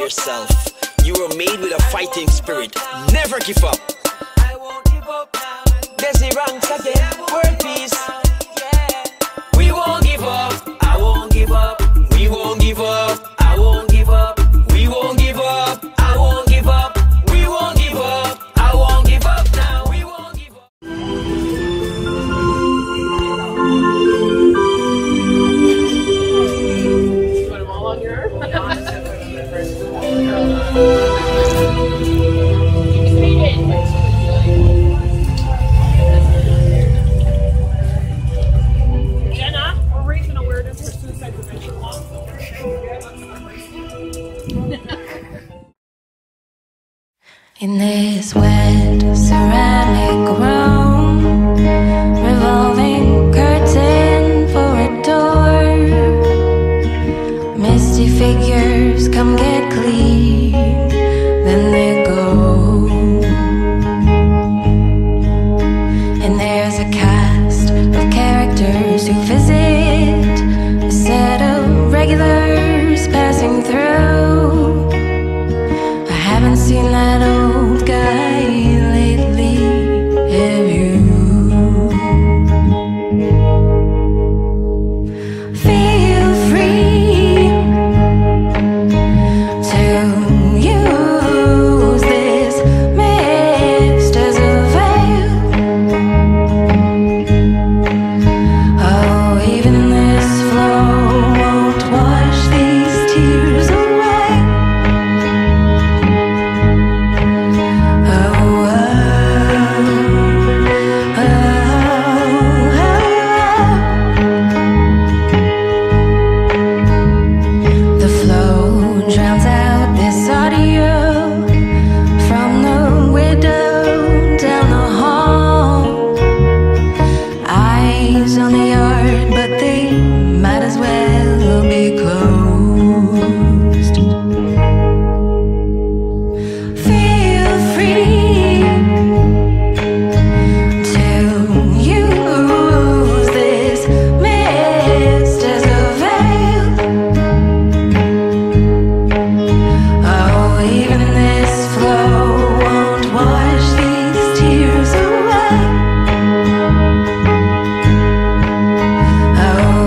yourself. You were made with a fighting spirit. Never give up. I won't give up now. Desi ranks again. World peace. We won't give up. I won't give up. We won't give up. I won't give up. We won't give up. I won't give up. We won't give up. I won't give up now. We won't give up. You put them all on your arm? Jenna, we're raising awareness for suicide prevention law. In this wet ceramic room, revolving curtain for a door, misty figures come get clean, then they go. And there's a cast of characters who visit, a set of regulars passing through. I haven't seen that old guy lately, have you? Feel free to use this mist as a veil. Oh, even this flow won't wash these tears away. The flow drowns out this audio from the window down the hall. Eyes on the yard, but they might as well be closed. Feel free to use this mist as a veil. Oh, even this flow won't wash these tears away. Oh,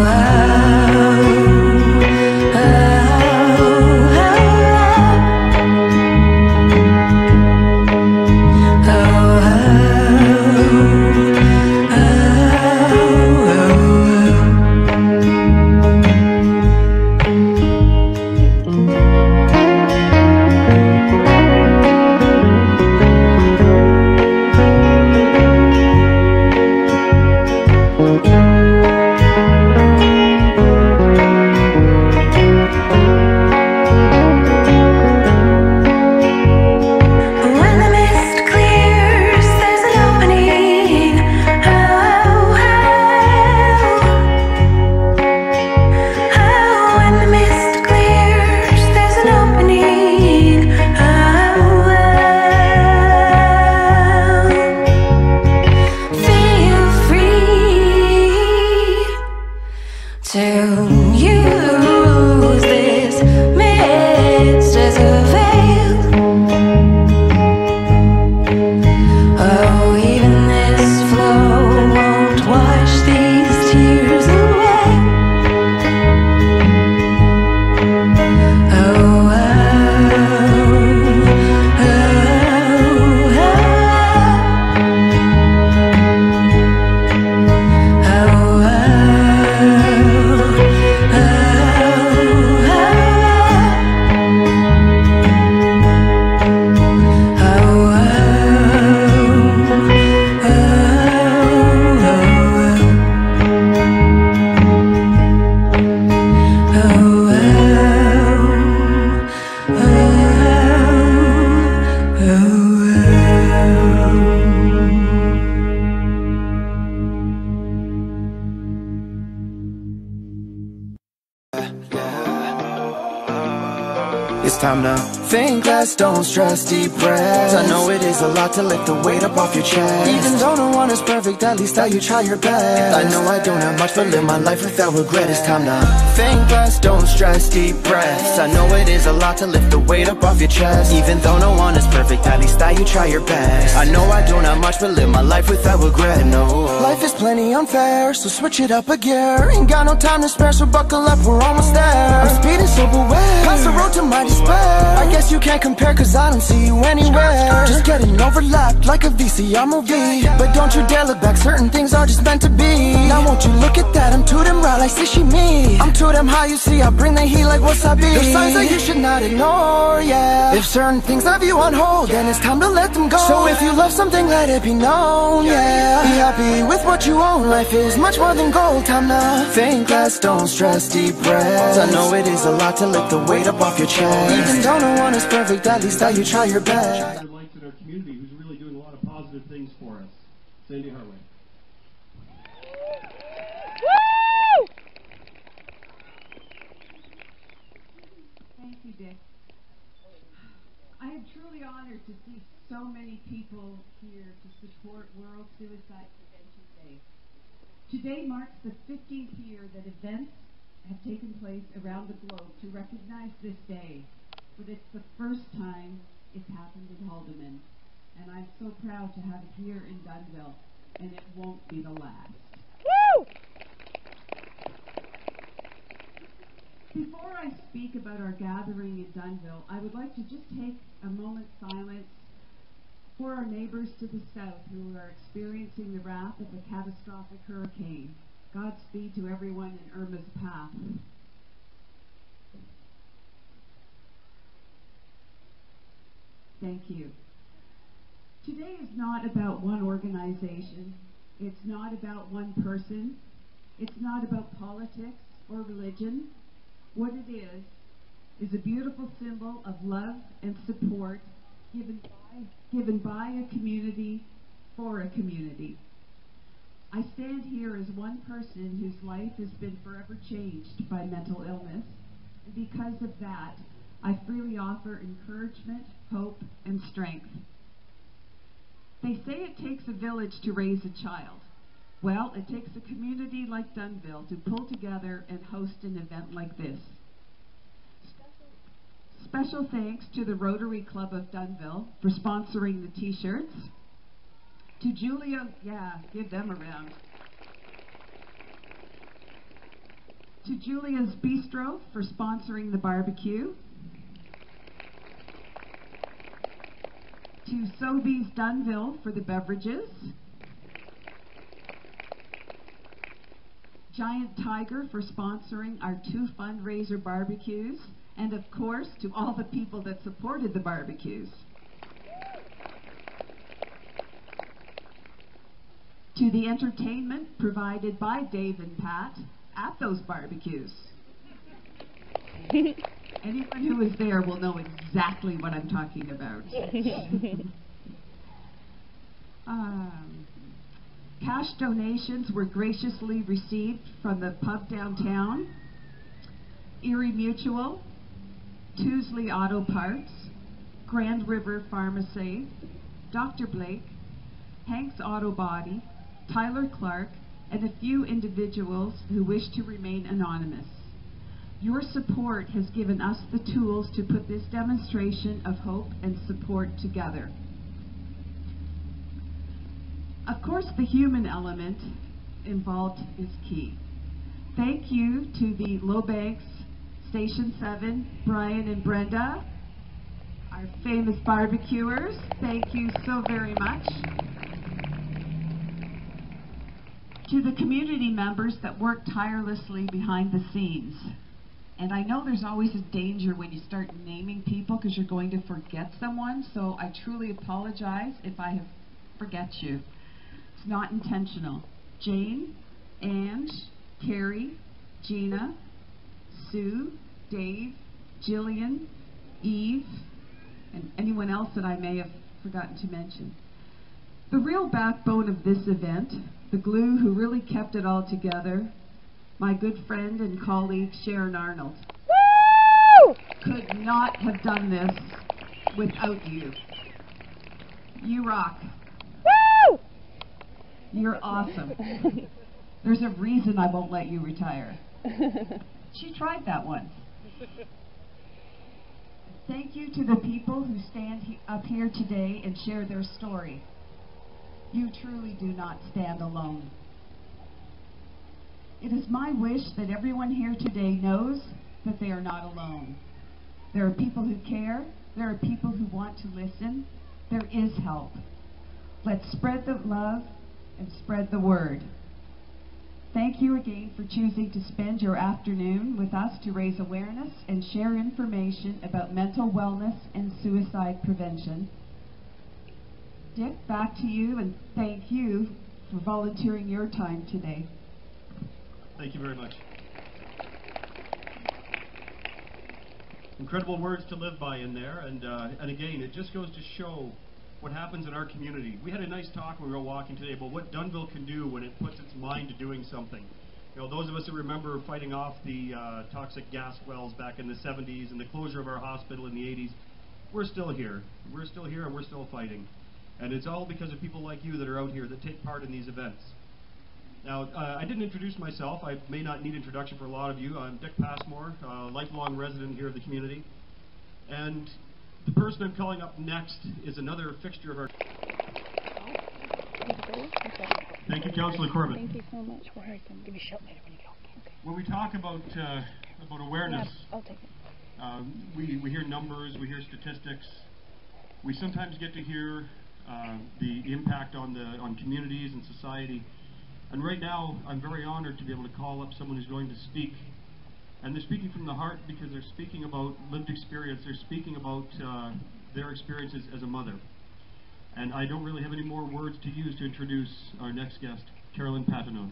when the mist clears, there's an opening. Oh, when the mist clears, there's an opening. Feel free to use this mist as a veil. Oh, even this flow won't wash these tears away. Oh, It's time to think less, don't stress, deep breaths. I know it is a lot to lift the weight up off your chest. Even though no one is perfect, at least that you try your best. I know I don't have much, but live my life without regret. It's time to think less, don't stress, deep breaths. I know it is a lot to lift the weight up off your chest. Even though no one is perfect, at least that you try your best. I know I don't have much, but live my life without regret, no. Life is plenty unfair, so switch it up a gear. Ain't got no time to spare, so buckle up, we're almost there. I'm speeding so beware, past the road to my despair. I guess you can't compare, cause I don't see you anywhere. Just getting overlapped like a VCR movie. But don't you dare look back, certain things are just meant to be. Now won't you look at that, I'm too damn right like sashimi. I'm too damn high, you see, I bring the heat like wasabi. There's signs that you should not ignore, yeah. If certain things have you on hold, then it's time to let them go. So if you love something, let it be known, yeah. Be happy with what you own, life is much more than gold. Time to think less, don't stress, deep breaths. I know it is a lot to lift the weight up off your chest. Even though no one is perfect, at least that you try your best. Lights in our community who's really doing a lot of positive things for us. Sandy Hartway. Woo! Thank you, Dick. I am truly honored to see so many people here to support World Suicide Prevention Day. Today marks the 15th year that events have taken place around the globe to recognize this day, but it's the first time it's happened in Haldeman, and I'm so proud to have it here in Dunnville, and it won't be the last. Woo! Before I speak about our gathering in Dunnville, I would like to just take a moment's silence for our neighbors to the south who are experiencing the wrath of a catastrophic hurricane. Godspeed to everyone in Irma's path. Thank you. Today is not about one organization. It's not about one person. It's not about politics or religion. What it is a beautiful symbol of love and support given by a community for a community. I stand here as one person whose life has been forever changed by mental illness, and because of that, I freely offer encouragement, hope, and strength. They say it takes a village to raise a child. Well, it takes a community like Dunnville to pull together and host an event like this. Special thanks to the Rotary Club of Dunnville for sponsoring the t-shirts. To Julia, yeah, give them a round. To Julia's Bistro for sponsoring the barbecue. To Sobeys Dunnville for the beverages. Giant Tiger for sponsoring our 2 fundraiser barbecues. And of course, to all the people that supported the barbecues. To the entertainment provided by Dave and Pat at those barbecues. Anyone who was there will know exactly what I'm talking about. Cash donations were graciously received from the pub downtown, Erie Mutual, Tuesley Auto Parts, Grand River Pharmacy, Dr. Blake, Hank's Auto Body, Tyler Clark, and a few individuals who wish to remain anonymous. Your support has given us the tools to put this demonstration of hope and support together. Of course, the human element involved is key. Thank you to the Lowbanks Station 7, Brian and Brenda, our famous barbecuers. Thank you so very much. To the community members that work tirelessly behind the scenes. And I know there's always a danger when you start naming people because you're going to forget someone, so I truly apologize if I have forget you. It's not intentional. Jane, Ange, Carrie, Gina, Sue, Dave, Jillian, Eve, and anyone else that I may have forgotten to mention. The real backbone of this event, the glue who really kept it all together, my good friend and colleague Sharon Arnold. could not have done this without you. You rock. Woo! You're awesome. There's a reason I won't let you retire. She tried that once. Thank you to the people who stand up here today and share their story. You truly do not stand alone. It is my wish that everyone here today knows that they are not alone. There are people who care. There are people who want to listen. There is help. Let's spread the love and spread the word. Thank you again for choosing to spend your afternoon with us to raise awareness and share information about mental wellness and suicide prevention. Dick, back to you, and thank you for volunteering your time today. Thank you very much. Incredible words to live by in there, and again, it just goes to show what happens in our community. We had a nice talk when we were walking today about what Dunnville can do when it puts its mind to doing something. You know, those of us who remember fighting off the toxic gas wells back in the 70s and the closure of our hospital in the 80s, we're still here. We're still here and we're still fighting. And it's all because of people like you that are out here that take part in these events. Now, I didn't introduce myself. I may not need introduction for a lot of you. I'm Dick Passmore, a lifelong resident here of the community. And the person I'm calling up next is another fixture of our... Thank you, Councillor Corbett. Thank you so much. Where are you going? Give me a shout later when you get home. Okay. When we talk about awareness, I'll take it. we hear numbers, we hear statistics. We sometimes get to hear the impact on communities and society. And right now, I'm very honored to be able to call up someone who's going to speak. And they're speaking from the heart because they're speaking about lived experience. They're speaking about their experiences as a mother. And I don't really have any more words to use to introduce our next guest, Carolyn Patanone.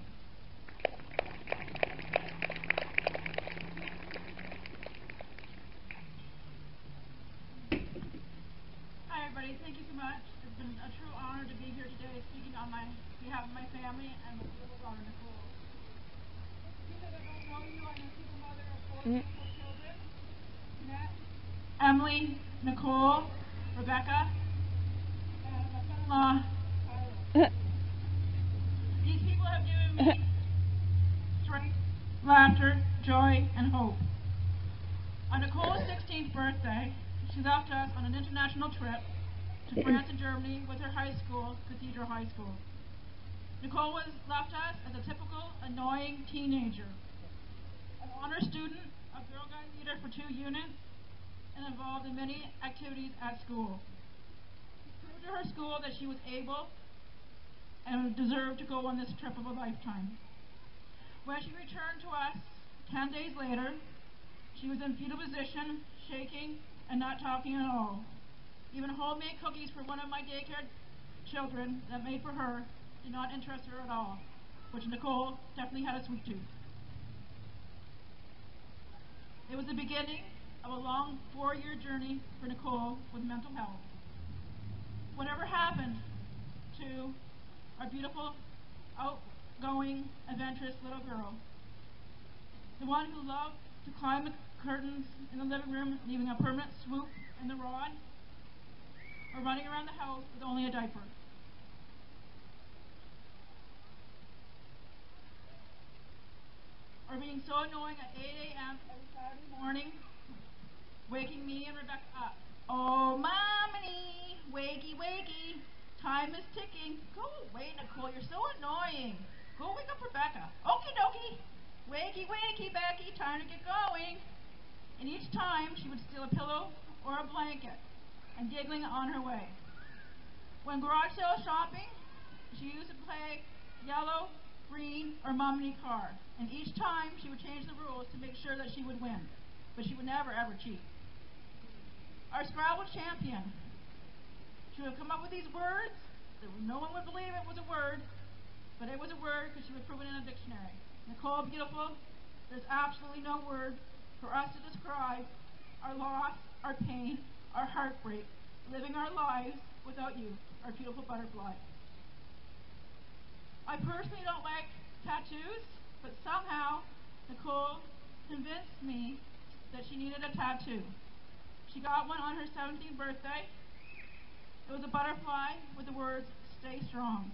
Hi everybody, thank you so much. It's been a true honor to be here today speaking on behalf of my family and my beautiful daughter, Nicole. People that don't know you, I'm a single mother of 4 beautiful children. Jeanette, Emily, Nicole, Rebecca, and my son-in-law, Tyler. These people have given me strength, laughter, joy, and hope. On Nicole's 16th birthday, she left us on an international trip to France and Germany with her high school, Cathedral High School. Nicole left us as a typical annoying teenager, an honor student, a Girl Guide leader for 2 units, and involved in many activities at school. She proved to her school that she was able and deserved to go on this trip of a lifetime. When she returned to us 10 days later, she was in fetal position, shaking, and not talking at all. Even homemade cookies for one of my daycare children that made for her did not interest her at all, which Nicole definitely had a sweet tooth. It was the beginning of a long 4-year journey for Nicole with mental health. Whatever happened to our beautiful, outgoing, adventurous little girl, the one who loved to climb the curtains in the living room, leaving a permanent swoop in the rod, or running around the house with only a diaper. Or being so annoying at 8 a.m. every Saturday morning, waking me and Rebecca up. Oh, mommy, wakey, wakey, time is ticking. Go away, Nicole, you're so annoying. Go wake up Rebecca. Okie dokie. Wakey, wakey, Becky, time to get going. And each time she would steal a pillow or a blanket and giggling on her way. When garage sale shopping, she used to play yellow, green, or mommy car. And each time she would change the rules to make sure that she would win. But she would never ever cheat. Our Scrabble champion. She would come up with these words. No one would believe it was a word, but it was a word because she would prove it in a dictionary. Nicole, beautiful, there's absolutely no word for us to describe our loss, our pain, our heartbreak, living our lives without you, our beautiful butterfly. I personally don't like tattoos, but somehow Nicole convinced me that she needed a tattoo. She got one on her 17th birthday. It was a butterfly with the words, "Stay strong."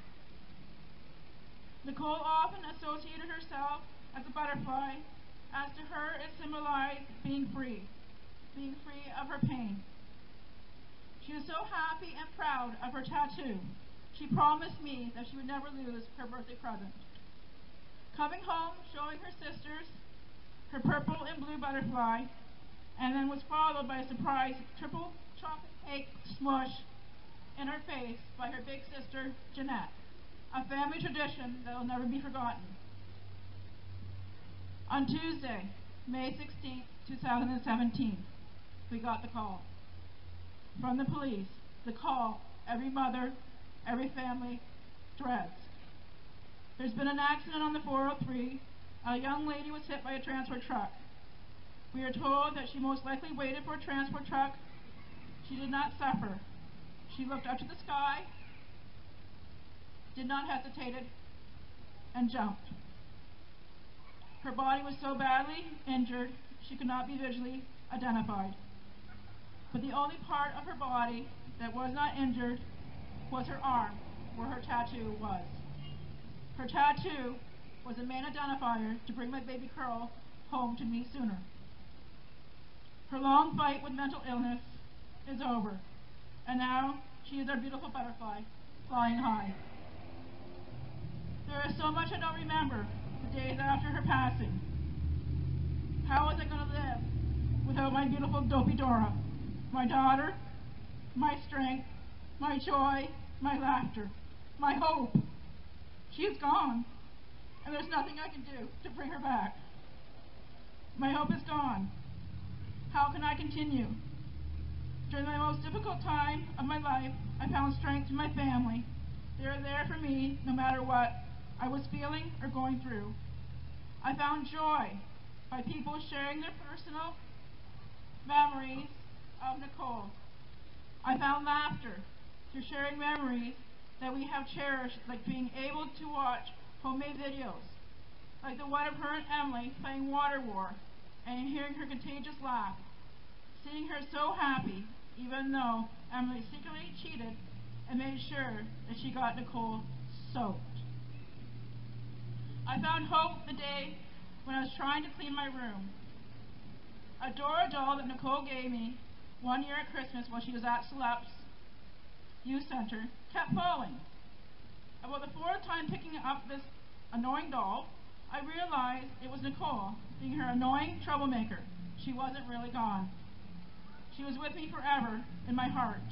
Nicole often associated herself as a butterfly, as to her it symbolized being free of her pain. She was so happy and proud of her tattoo, she promised me that she would never lose her birthday present. Coming home, showing her sisters her purple and blue butterfly, and then was followed by a surprise triple chocolate cake smush in her face by her big sister, Jeanette, a family tradition that will never be forgotten. On Tuesday, May 16, 2017, we got the call from the police. The call every mother, every family dreads. There's been an accident on the 403. A young lady was hit by a transport truck. We are told that she most likely waited for a transport truck. She did not suffer. She looked up to the sky, did not hesitate, and jumped. Her body was so badly injured she could not be visually identified. But the only part of her body that was not injured was her arm, where her tattoo was. Her tattoo was a main identifier to bring my baby girl home to me sooner. Her long fight with mental illness is over, and now she is our beautiful butterfly, flying high. There is so much I don't remember the days after her passing. How was I going to live without my beautiful Dopey Dora, my daughter, my strength, my joy, my laughter, my hope? She is gone, and there's nothing I can do to bring her back. My hope is gone. How can I continue? During the most difficult time of my life, I found strength in my family. They are there for me no matter what I was feeling or going through. I found joy by people sharing their personal memories of Nicole. I found laughter through sharing memories that we have cherished, like being able to watch homemade videos, like the one of her and Emily playing Water War, and hearing her contagious laugh, seeing her so happy, even though Emily secretly cheated and made sure that she got Nicole soaked. I found hope the day when I was trying to clean my room. A Dora doll that Nicole gave me one year at Christmas while she was at Celebs Youth Center kept falling. About the fourth time picking up this annoying doll, I realized it was Nicole, being her annoying troublemaker. She wasn't really gone. She was with me forever in my heart.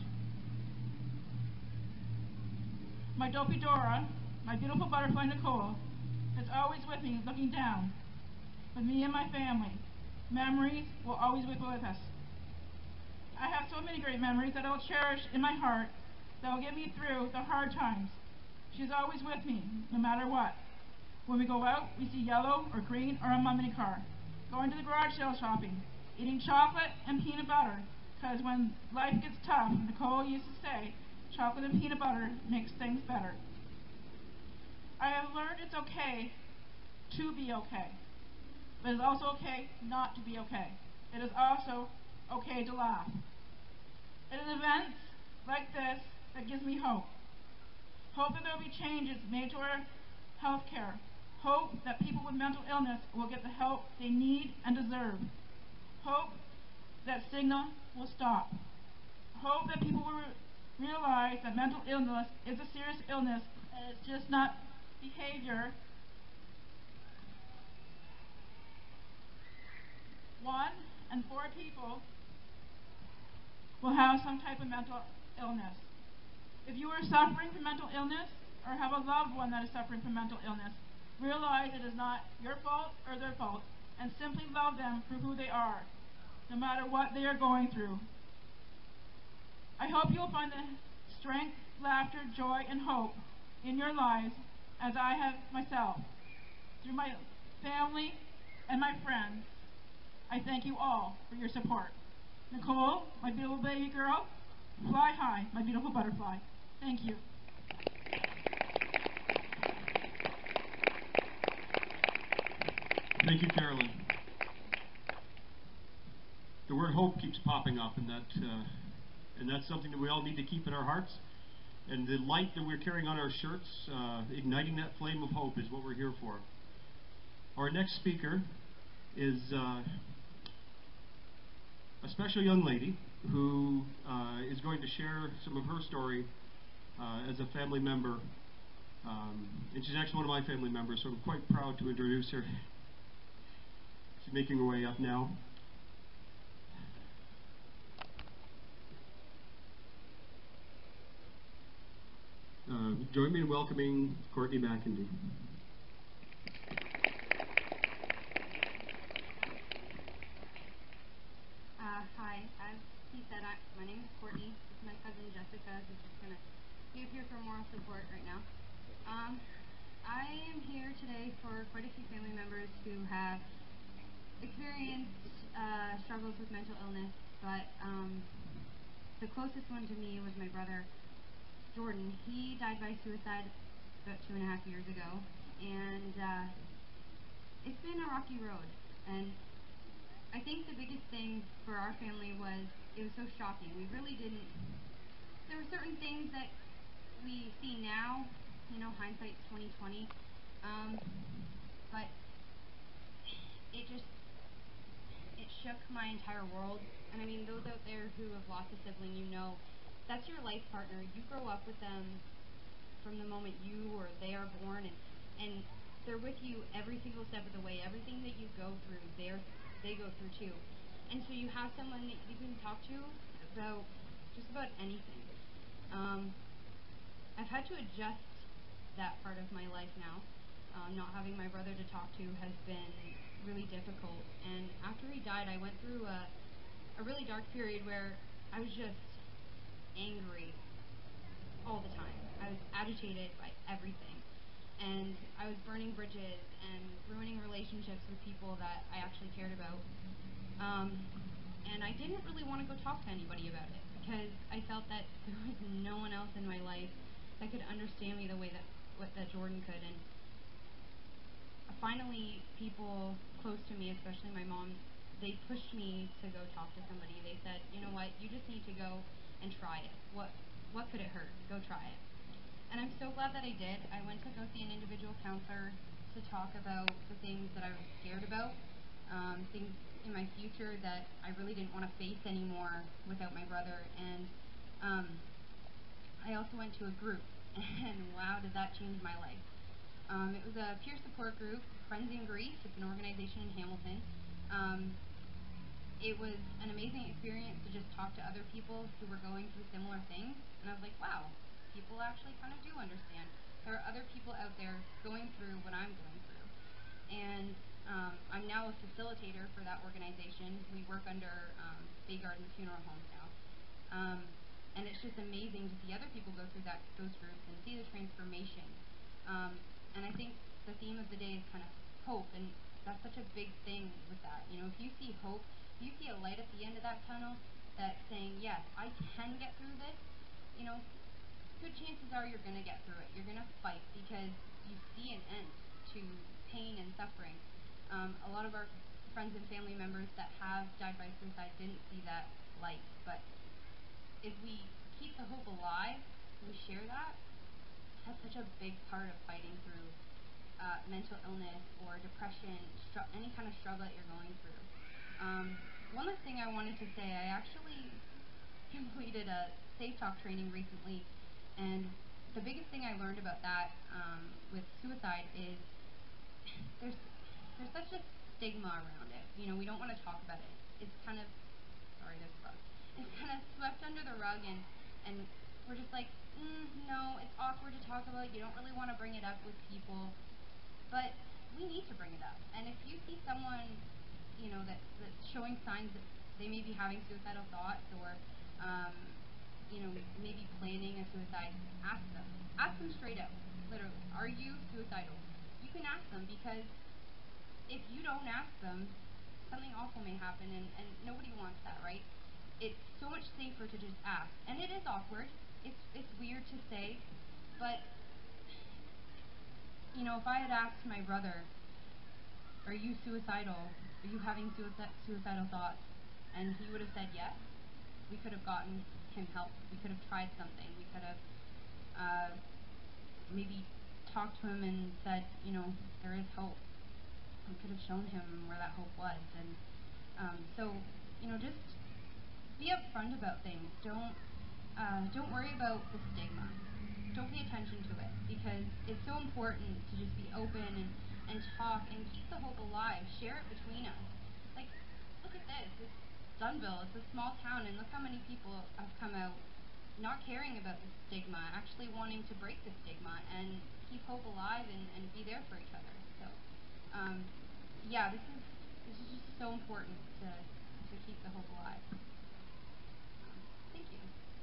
My Dopey Dora, my beautiful butterfly Nicole, is always with me looking down. With me and my family, memories will always be with us. I have so many great memories that I will cherish in my heart that will get me through the hard times. She's always with me, no matter what. When we go out, we see yellow or green or a mummy car. Going to the garage sale shopping, eating chocolate and peanut butter, because when life gets tough, Nicole used to say, chocolate and peanut butter makes things better. I have learned it's okay to be okay, but it's also okay not to be okay. It is also okay to laugh. It is events like this that gives me hope. Hope that there will be changes made to our health care. Hope that people with mental illness will get the help they need and deserve. Hope that stigma will stop. Hope that people will realize that mental illness is a serious illness and it's just not behavior. 1 in 4 people will have some type of mental illness. If you are suffering from mental illness or have a loved one that is suffering from mental illness, realize it is not your fault or their fault, and simply love them for who they are, no matter what they are going through. I hope you will find the strength, laughter, joy, and hope in your lives as I have myself. Through my family and my friends, I thank you all for your support. Nicole, my beautiful baby girl, fly high, my beautiful butterfly. Thank you. Thank you, Carolyn. the word hope keeps popping up, and that's something that we all need to keep in our hearts. And the light that we're carrying on our shirts, igniting that flame of hope, is what we're here for. Our next speaker is a special young lady who is going to share some of her story as a family member. And she's actually one of my family members, so I'm quite proud to introduce her. She's making her way up now. Join me in welcoming Courtney McIndy. Hi, as he said, my name is Courtney. This is my cousin Jessica, who's just going to be up here for moral support right now. I am here today for quite a few family members who have experienced struggles with mental illness, but the closest one to me was my brother, Jordan. He died by suicide about 2.5 years ago, and it's been a rocky road. And I think the biggest thing for our family was it was so shocking. We really didn't. There were certain things that we see now, you know, hindsight's 20/20, but it shook my entire world. And I mean, those out there who have lost a sibling, you know, that's your life partner. You grow up with them from the moment you or they are born, and they're with you every single step of the way. Everything that you go through, they go through too. And so you have someone that you can talk to about just about anything. I've had to adjust that part of my life now. Not having my brother to talk to has been really difficult. And after he died, I went through a really dark period where I was just angry all the time. I was agitated by everything, and I was burning bridges and ruining relationships with people that I actually cared about, and I didn't really want to go talk to anybody about it because I felt that there was no one else in my life that could understand me the way that Jordan could. And finally, people close to me, especially my mom, they pushed me to go talk to somebody. They said, you know what, you just need to go and try it. What could it hurt? Go try it. And I'm so glad that I did. I went to go see an individual counselor to talk about the things that I was scared about, things in my future that I really didn't want to face anymore without my brother. And I also went to a group, and wow, did that change my life. It was a peer support group, Friends in Grief. It's an organization in Hamilton. It was an amazing experience to just talk to other people who were going through similar things, and I was like, wow, people actually kind of do understand. There are other people out there going through what I'm going through. And I'm now a facilitator for that organization. We work under Bay Garden Funeral Homes now. And it's just amazing to see other people go through those groups and see the transformation. And I think the theme of the day is kind of hope, and that's such a big thing with that. You know, if you see hope, if you see a light at the end of that tunnel that's saying, yes, I can get through this, you know, good chances are you're going to get through it. You're going to fight because you see an end to pain and suffering. A lot of our friends and family members that have died by suicide didn't see that light, but if we keep the hope alive, we share that, that's such a big part of fighting through mental illness or depression, any kind of struggle that you're going through. One last thing I wanted to say, I actually completed a Safe Talk training recently, and the biggest thing I learned about that with suicide is there's such a stigma around it. You know, we don't want to talk about it. It's kind of, sorry, there's a bug. It's kind of swept under the rug, and we're just like, no, it's awkward to talk about. You don't really want to bring it up with people, but we need to bring it up. And if you see someone, you know, that's showing signs that they may be having suicidal thoughts or, you know, maybe planning a suicide, ask them. Ask them straight out, literally. Are you suicidal? You can ask them, because if you don't ask them, something awful may happen, and nobody wants that, right? It's so much safer to just ask. And it is awkward. It's weird to say, but, you know, if I had asked my brother, are you suicidal? Are you having suicidal thoughts? and he would have said yes, we could have gotten him help. We could have tried something. We could have maybe talked to him and said, you know, there is hope. We could have shown him where that hope was. And so, you know, just be upfront about things. Don't worry about the stigma. Don't pay attention to it, because it's so important to just be open and talk and keep the hope alive. Share it between us. Like, look at this. It's Dunnville. It's a small town, and look how many people have come out not caring about the stigma, actually wanting to break the stigma and keep hope alive and be there for each other. So, yeah, this is just so important to keep the hope alive. Thank you.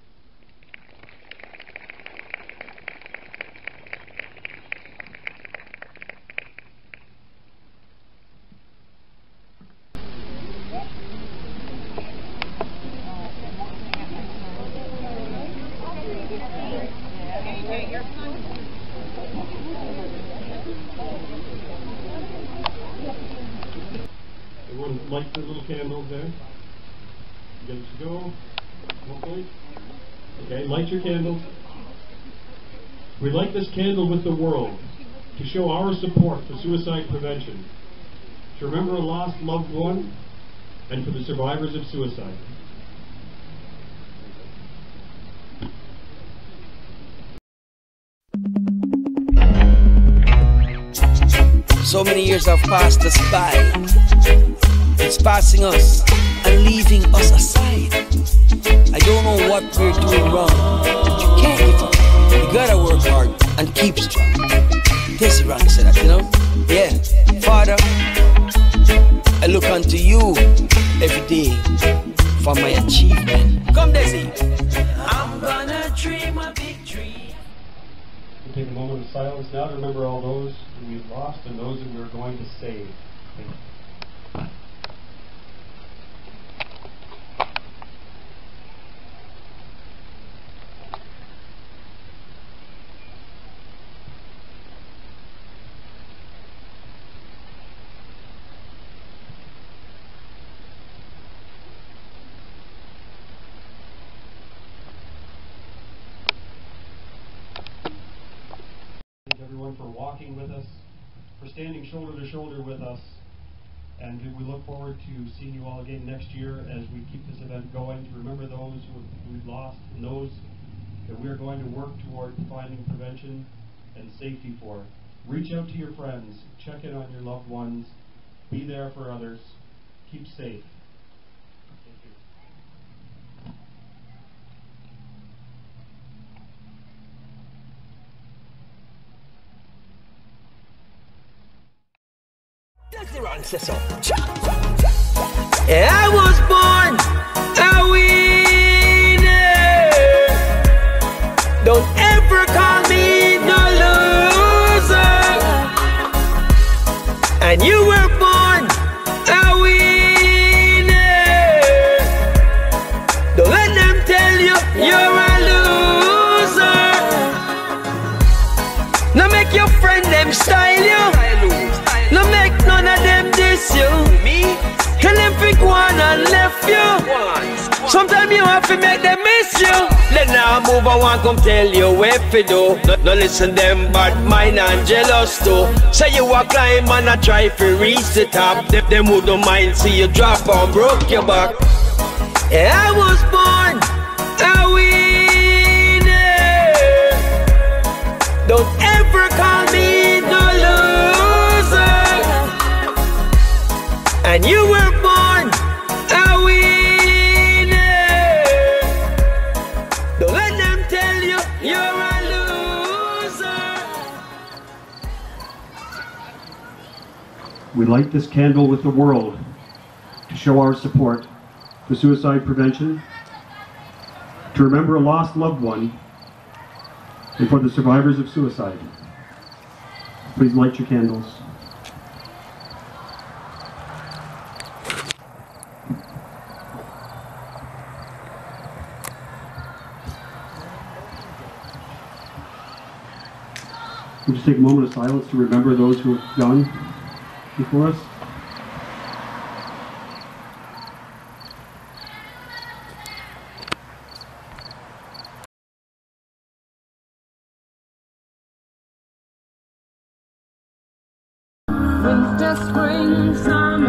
Everyone light the little candles there. Good to go, hopefully. Okay, light your candles. We light this candle with the world to show our support for suicide prevention, to remember a lost loved one, and for the survivors of suicide. So many years have passed us by. It's passing us and leaving us aside. I don't know what we're doing wrong, but you can't give up. You gotta work hard and keep strong. Desi Rank said that, you know? Yeah. Father, I look unto you every day for my achievement. Come, Desi. I'm gonna dream a big dream. We'll take a moment of silence now to remember all those who we've lost and those who we're going to save. Thank you. Everyone for walking with us, for standing shoulder to shoulder with us, and we look forward to seeing you all again next year as we keep this event going, to remember those who we've lost and those that we are going to work toward finding prevention and safety for. Reach out to your friends, check in on your loved ones, be there for others, keep safe. Thank you. Desi Rank says so. Yeah, I was born a winner. Don't ever call me no loser. And you were born a winner. Don't let them tell you you're a loser. Now make your friend them style you. No make none of them diss you. Me? Tell them pick one and left you. Sometimes you have to make them miss you. Let now move, I want come tell you where to do. No listen them bad mind and jealous too. Say you a climb and I try to reach the top. Them who don't mind see you drop and broke your back. Yeah, I was born a winner. Don't ever call me no loser. And you were born a winner. Don't let them tell you you're a loser. We light this candle with the world to show our support for suicide prevention, to remember a lost loved one, and for the survivors of suicide. Please light your candles. We'll just take a moment of silence to remember those who have gone before us. winter, spring, summer.